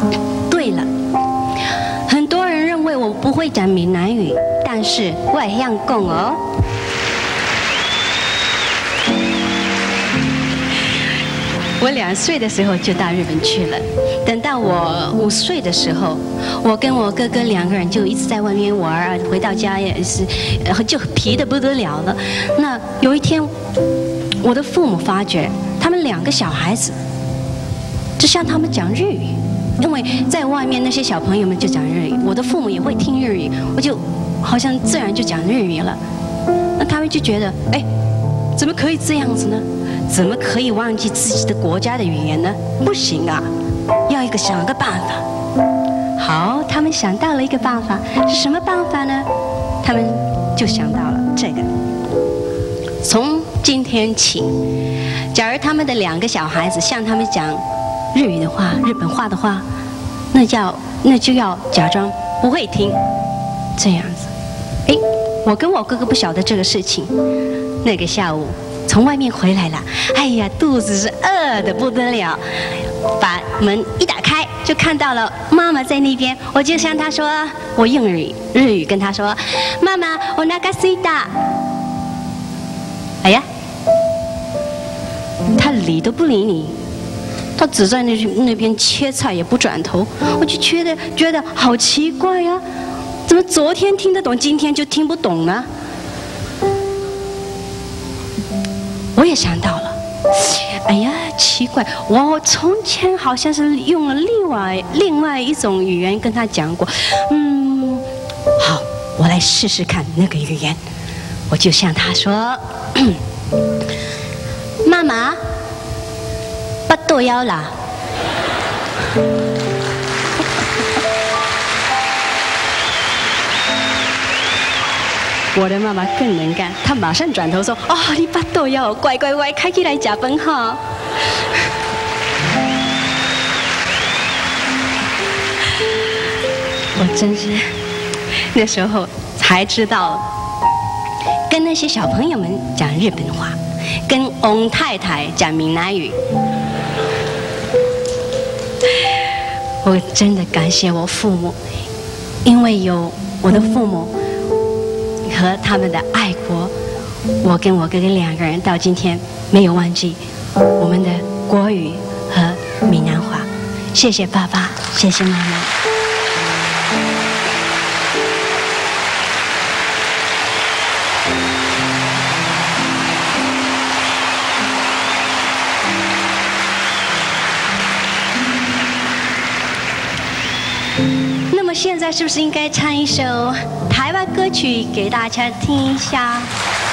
对了，很多人认为我不会讲闽南语，但是我也样讲哦。我2岁的时候就到日本去了，等到我5岁的时候，我跟我哥哥2个人就一直在外面玩，回到家也是，就皮得不得了了。那有一天，我的父母发觉他们2个小孩子，就向他们讲日语，因为在外面那些小朋友们就讲日语，我的父母也会听日语，我就好像自然就讲日语了。那他们就觉得，哎，怎么可以这样子呢？怎么可以忘记自己的国家的语言呢？不行啊，要想个办法。好，他们想到了一个办法，是什么办法呢？他们就想到了这个：从今天起，假如他们的2个小孩子向他们讲日语的话、日本话的话，那就要假装不会听，这样子。哎，我跟我哥哥不晓得这个事情。那个下午从外面回来了，哎呀，肚子是饿得不得了，把门一打开就看到了妈妈在那边，我就向她说，我用日语跟她说，妈妈，我那个睡大。哎呀，她理都不理你，她只在那边切菜也不转头，我就觉得好奇怪呀，怎么昨天听得懂，今天就听不懂呢？我也想到了，哎呀，奇怪，我从前好像是用了另外一种语言跟他讲过，好，我来试试看那个语言，我就向他说，妈妈，不剁腰啦。我的妈妈更能干，她马上转头说：“哦，你巴肚要乖乖乖，开起来吃饭哈。”我真是那时候才知道，跟那些小朋友们讲日本话，跟翁太太讲闽南语。我真的感谢我父母，因为有我的父母和他们的爱国，我跟我哥哥2个人到今天没有忘记我们的国语和闽南话。谢谢爸爸，谢谢妈妈。那么现在是不是应该唱一首台湾歌曲给大家听一下？